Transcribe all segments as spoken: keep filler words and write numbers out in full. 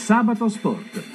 Sabato Sport.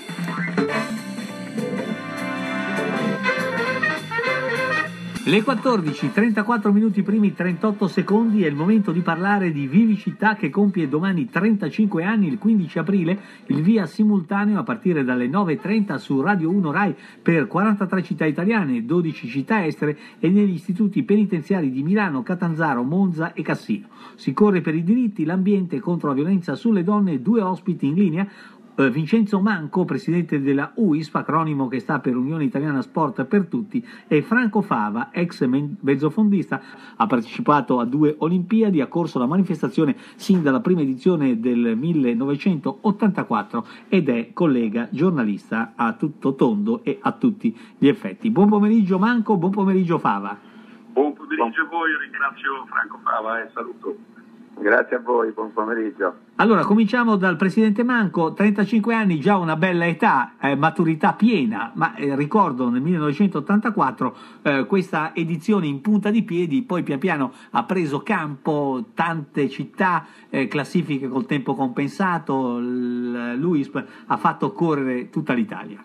Le quattordici, trentaquattro minuti primi, trentotto secondi, è il momento di parlare di Vivi Città che compie domani trentacinque anni, il quindici aprile, il via simultaneo a partire dalle nove e trenta su Radio uno Rai per quarantatré città italiane, dodici città estere e negli istituti penitenziari di Milano, Catanzaro, Monza e Cassino. Si corre per i diritti, l'ambiente contro la violenza sulle donne, due ospiti in linea. Vincenzo Manco, presidente della U I S P, acronimo che sta per Unione Italiana Sport per Tutti, e Franco Fava, ex mezzofondista, ha partecipato a due Olimpiadi, ha corso la manifestazione sin dalla prima edizione del millenovecentottantaquattro ed è collega giornalista a tutto tondo e a tutti gli effetti. Buon pomeriggio Manco, buon pomeriggio Fava. Buon pomeriggio a voi, ringrazio Franco Fava e saluto. Grazie a voi, buon pomeriggio. Allora, cominciamo dal presidente Manco, trentacinque anni, già una bella età, eh, maturità piena, ma eh, ricordo nel millenovecentottantaquattro eh, questa edizione in punta di piedi, poi pian piano ha preso campo, tante città, eh, classifiche col tempo compensato, l'U I S P ha fatto correre tutta l'Italia.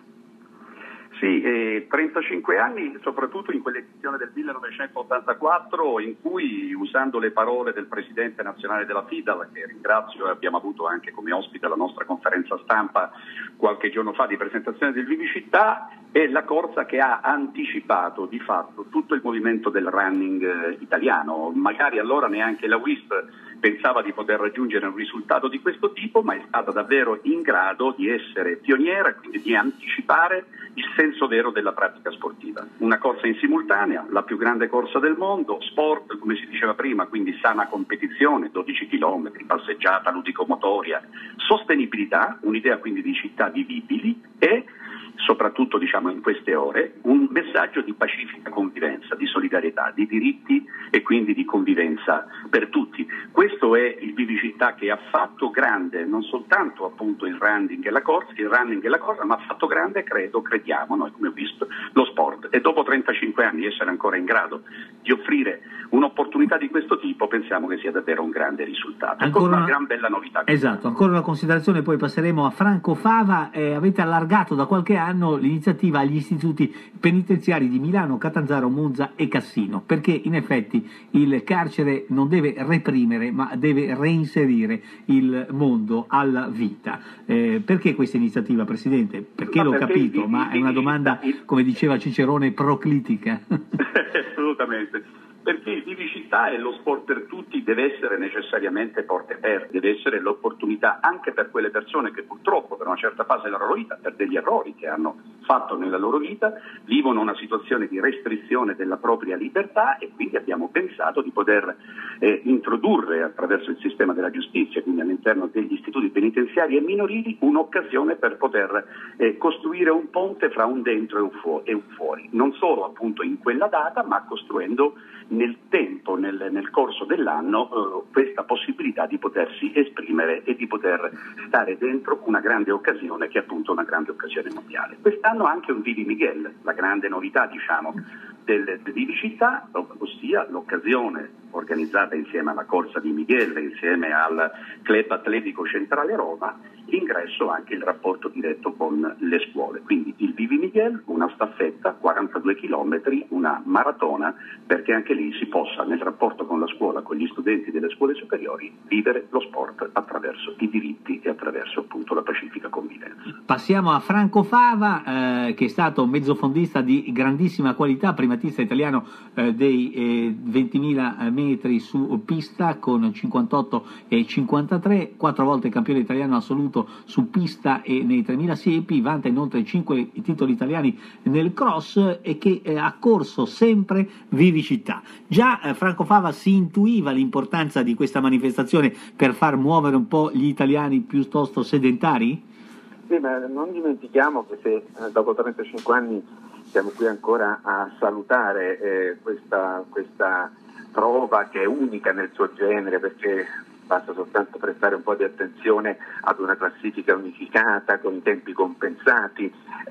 Sì, eh, trentacinque anni, soprattutto in quell'edizione del millenovecentottantaquattro in cui, usando le parole del presidente nazionale della FIDAL, che ringrazio e abbiamo avuto anche come ospite alla nostra conferenza stampa qualche giorno fa di presentazione del Vivi Città, è la corsa che ha anticipato di fatto tutto il movimento del running eh, italiano. Magari allora neanche la U I S P pensava di poter raggiungere un risultato di questo tipo, ma è stata davvero in grado di essere pioniera e quindi di anticipare il senso vero della pratica sportiva. Una corsa in simultanea, la più grande corsa del mondo, sport, come si diceva prima, quindi sana competizione, dodici chilometri, passeggiata ludicomotoria, sostenibilità, un'idea quindi di città vivibili e soprattutto diciamo in queste ore, un messaggio di pacifica convivenza, di solidarietà, di diritti e quindi di convivenza per tutti. Questo è il Vivi Città che ha fatto grande non soltanto appunto il running e la corsa, il running e la corsa, ma ha fatto grande, credo, crediamo, noi come ho visto, lo sport. E dopo trentacinque anni essere ancora in grado di offrire un'opportunità di questo tipo, pensiamo che sia davvero un grande risultato. Ancora una, una gran bella novità. Esatto, ancora una considerazione, poi passeremo a Franco Fava. Eh, avete allargato da qualche anno l'iniziativa agli istituti penitenziari di Milano, Catanzaro, Monza e Cassino, perché in effetti il carcere non deve reprimere ma deve reinserire il mondo alla vita. Eh, perché questa iniziativa, Presidente? Perché ma l'ho perché capito, il, ma il, è una il, domanda, il, come diceva Cicerone, proclitica. Assolutamente. Perché il Vivi Città e lo sport per tutti deve essere necessariamente porte aperte, deve essere l'opportunità anche per quelle persone che purtroppo per una certa fase della loro vita, per degli errori che hanno fatto nella loro vita, vivono una situazione di restrizione della propria libertà e quindi abbiamo pensato di poter eh, introdurre attraverso il sistema della giustizia, quindi all'interno degli istituti penitenziari e minorili, un'occasione per poter eh, costruire un ponte fra un dentro e un, fu- e un fuori, non solo appunto in quella data, ma costruendo nel tempo, nel, nel corso dell'anno, eh, questa possibilità di potersi esprimere e di poter stare dentro una grande occasione che è appunto una grande occasione mondiale. Quest'anno anche un Vivi Miguel, la grande novità diciamo del, del Vivi Città, ossia l'occasione organizzata insieme alla Corsa di Miguel, insieme al Club Atletico Centrale Roma, l'ingresso anche il rapporto diretto con le scuole. Quindi il Vivi Miguel, una staffetta, quarantadue chilometri, una maratona, perché anche lì si possa nel rapporto con la scuola, con gli studenti delle scuole superiori, vivere lo sport attraverso i diritti e attraverso appunto la pacifica convivenza. Passiamo a Franco Fava, eh, che è stato mezzofondista di grandissima qualità, primatista italiano eh, dei eh, ventimila metri su pista con cinquantotto e cinquantatré, quattro volte campione italiano assoluto su pista e nei tremila siepi, vanta inoltre cinque titoli italiani nel cross e che eh, ha corso sempre Vivi Città. Già eh, Franco Fava si intuiva l'importanza di questa manifestazione per far muovere un po' gli italiani piuttosto sedentari? Sì, ma non dimentichiamo che se eh, dopo trentacinque anni siamo qui ancora a salutare eh, questa, questa prova che è unica nel suo genere, perché basta soltanto prestare un po' di attenzione ad una classifica unificata con i tempi compensati.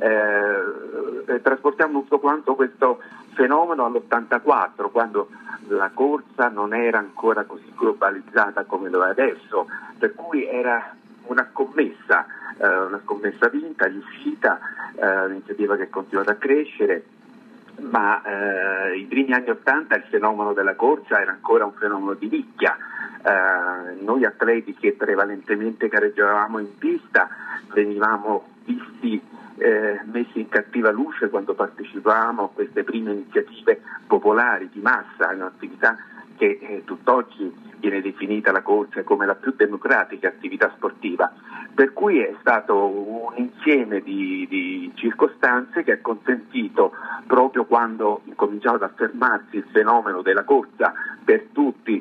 Eh, trasportiamo tutto quanto questo fenomeno all'ottantaquattro, quando la corsa non era ancora così globalizzata come lo è adesso, per cui era una scommessa, eh, una scommessa vinta, riuscita, eh, un'iniziativa che è continuata a crescere, ma eh, i primi anni Ottanta il fenomeno della corsa era ancora un fenomeno di nicchia. Eh, noi atleti che prevalentemente gareggiavamo in pista venivamo visti, eh, messi in cattiva luce quando partecipavamo a queste prime iniziative popolari di massa, un'attività che eh, tutt'oggi viene definita la corsa come la più democratica attività sportiva, per cui è stato un insieme di, di circostanze che ha consentito, proprio quando è cominciato ad affermarsi il fenomeno della corsa per tutti,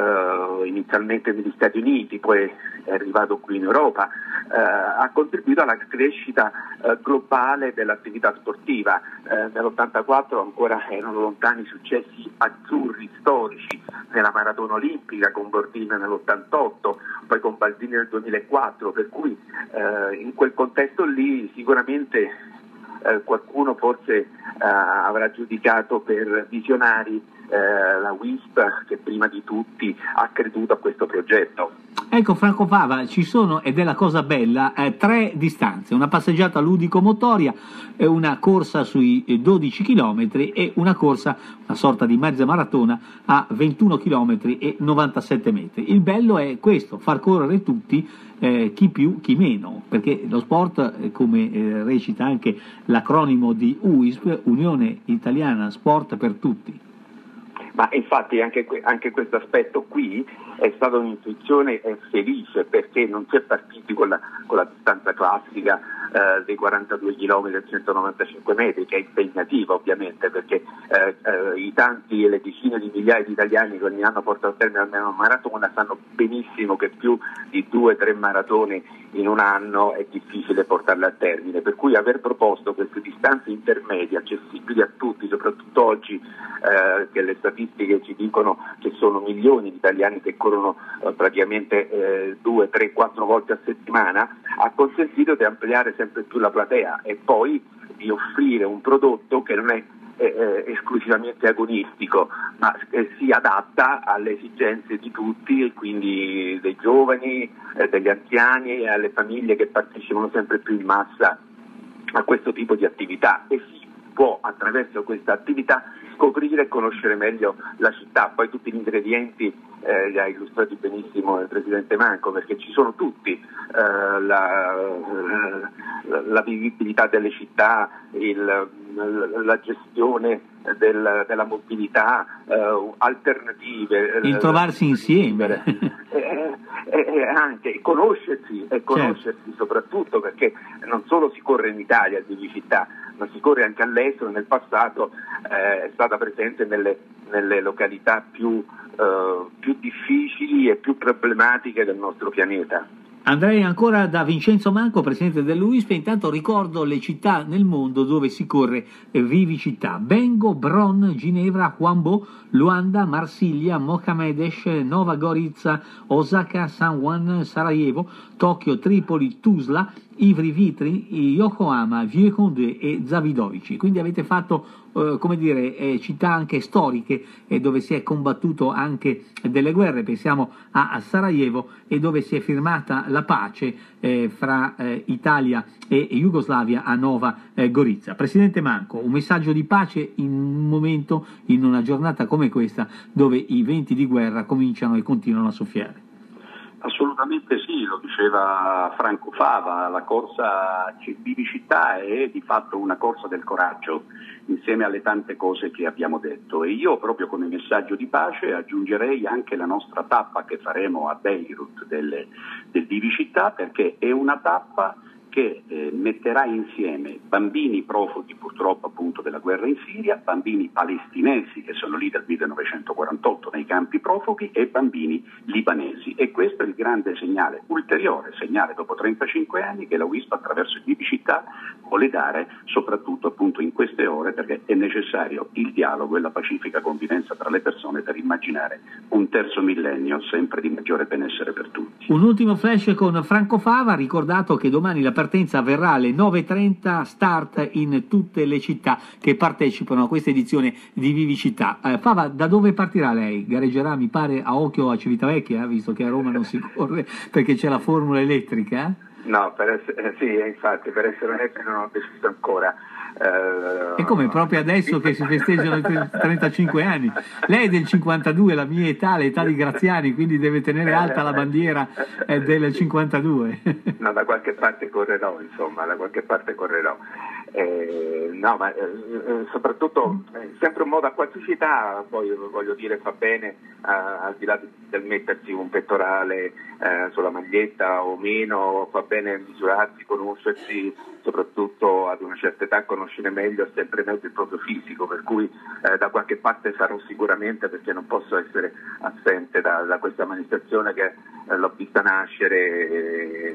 eh, inizialmente negli Stati Uniti, poi è arrivato qui in Europa, eh, ha contribuito alla crescita eh, globale dell'attività sportiva. Eh, nell'ottantaquattro ancora erano lontani successi azzurri storici nella maratona olimpica con Bordini nell'ottantotto, poi con Baldini nel duemilaquattro, per cui eh, in quel contesto lì sicuramente eh, qualcuno forse eh, avrà giudicato per visionari eh, la W I S P, che prima di tutti ha creduto a questo progetto. Ecco Franco Fava, ci sono, ed è la cosa bella, eh, tre distanze: una passeggiata ludico-motoria, eh, una corsa sui dodici chilometri e una corsa, una sorta di mezza maratona a ventuno chilometri e novantasette metri. Il bello è questo, far correre tutti, eh, chi più chi meno, perché lo sport, eh, come eh, recita anche l'acronimo di U I S P, Unione Italiana Sport per Tutti. Ma infatti anche, anche questo aspetto qui è stata un'intuizione felice, perché non si è partiti con la, con la distanza classica eh, dei quarantadue chilometri e centonovantacinque metri, che è impegnativa ovviamente, perché eh, eh, i tanti e le decine di migliaia di italiani che ogni anno portano a termine almeno una maratona sanno benissimo che più di due o tre maratone in un anno è difficile portarle a termine, per cui aver proposto queste distanze intermedie accessibili a tutti, soprattutto oggi eh, che le statistiche ci dicono che sono milioni di italiani che corrono eh, praticamente eh, due, tre, quattro volte a settimana, ha consentito di ampliare sempre più la platea e poi di offrire un prodotto che non è eh, esclusivamente agonistico, ma eh, si adatta alle esigenze di tutti, e quindi dei giovani, eh, degli anziani e alle famiglie che partecipano sempre più in massa a questo tipo di attività, e si può attraverso questa attività scoprire e conoscere meglio la città. Poi tutti gli ingredienti eh, li ha illustrati benissimo il Presidente Manco, perché ci sono tutti, eh, la, la, la vivibilità delle città, il, la gestione del, della mobilità, eh, alternative, il trovarsi insieme, e, e, e anche conoscersi e conoscersi certo. Soprattutto perché non solo si corre in Italia di città, ma si corre anche all'estero. Nel passato eh, è stata presente nelle, nelle località più, eh, più difficili e più problematiche del nostro pianeta. Andrei ancora da Vincenzo Manco, presidente dell'U I S P, e intanto ricordo le città nel mondo dove si corre vivicità: Bengo, Bronn, Ginevra, Huambo, Luanda, Marsiglia, Mohamedes, Nova Gorica, Osaka, San Juan, Sarajevo, Tokyo, Tripoli, Tuzla, Ivry Vitry, Yokohama, Vieux-Condé e Zavidovici. Quindi avete fatto eh, come dire eh, città anche storiche, eh, dove si è combattuto anche delle guerre. Pensiamo a, a Sarajevo, e dove si è firmata la pace eh, fra eh, Italia e Jugoslavia a Nova eh, Gorica. Presidente Manco, un messaggio di pace in un momento, in una giornata come questa, dove i venti di guerra cominciano e continuano a soffiare. Assolutamente sì, lo diceva Franco Fava, la corsa Vivicità è di fatto una corsa del coraggio, insieme alle tante cose che abbiamo detto, e io proprio come messaggio di pace aggiungerei anche la nostra tappa che faremo a Beirut del, del Vivicità, perché è una tappa che eh, metterà insieme bambini profughi purtroppo appunto della guerra in Siria, bambini palestinesi che sono lì dal millenovecentoquarantotto nei campi profughi e bambini libanesi, e questo è il grande segnale, ulteriore segnale dopo trentacinque anni che la U I S P attraverso il Vivicità vuole dare, soprattutto appunto in queste ore, perché è necessario il dialogo e la pacifica convivenza tra le persone per immaginare un terzo millennio sempre di maggiore benessere per tutti. Un ultimo flash con Franco Fava, ricordato che domani la partenza avverrà alle nove e trenta, start in tutte le città che partecipano a questa edizione di Vivicità. Eh, Fava, da dove partirà lei? Gareggerà, mi pare, a Occhio a Civitavecchia, visto che a Roma non si corre perché c'è la formula elettrica? No, per essere, sì, infatti, per essere onesto non ho deciso ancora. E come proprio adesso che si festeggiano i trentacinque anni? Lei è del cinquantadue, la mia età, l'età di Graziani, quindi deve tenere alta la bandiera del cinquantadue. No, da qualche parte correrò, insomma, da qualche parte correrò. Eh, no, ma eh, soprattutto eh, sempre un modo a qualsiasi città, poi voglio dire, fa bene eh, al di là del mettersi un pettorale eh, sulla maglietta o meno, fa bene misurarsi, conoscersi, soprattutto ad una certa età conoscere meglio è sempre meglio il proprio fisico, per cui eh, da qualche parte sarò sicuramente, perché non posso essere assente da, da questa manifestazione che eh, l'ho vista nascere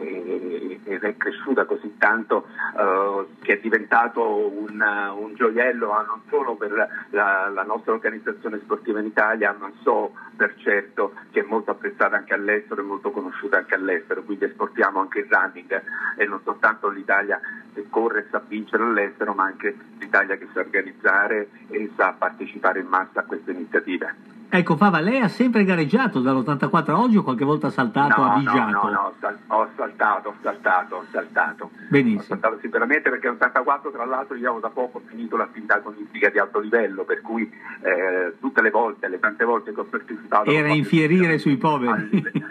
e, e, è cresciuta così tanto eh, che è diventato un, un gioiello non solo per la, la nostra organizzazione sportiva in Italia, ma so per certo che è molto apprezzata anche all'estero e molto conosciuta anche all'estero, quindi esportiamo anche il running e non soltanto l'Italia che corre e sa vincere all'estero, ma anche l'Italia che sa organizzare e sa partecipare in massa a queste iniziative. Ecco Fava, lei ha sempre gareggiato dall'ottantaquattro a oggi o qualche volta ha saltato, no, ha bigiato? No, no, no, sal- ho saltato, ho saltato, ho saltato. Benissimo. Ho saltato sicuramente perché nell'ottantaquattro tra l'altro io da poco ho finito l'attività agonistica di alto livello, per cui eh, tutte le volte, le tante volte che ho partecipato... Era infierire sui poveri. A livello,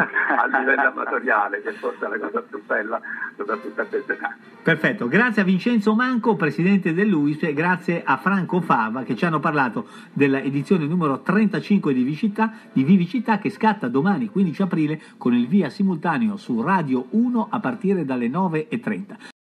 a livello amatoriale, che forse è la cosa più bella, soprattutto a questa età. Perfetto, grazie a Vincenzo Manco, presidente dell'U I S P, e grazie a Franco Fava che ci hanno parlato dell'edizione numero trentacinque di Vivicità, di Vivicità che scatta domani quindici aprile con il via simultaneo su Radio uno a partire dalle nove e trenta.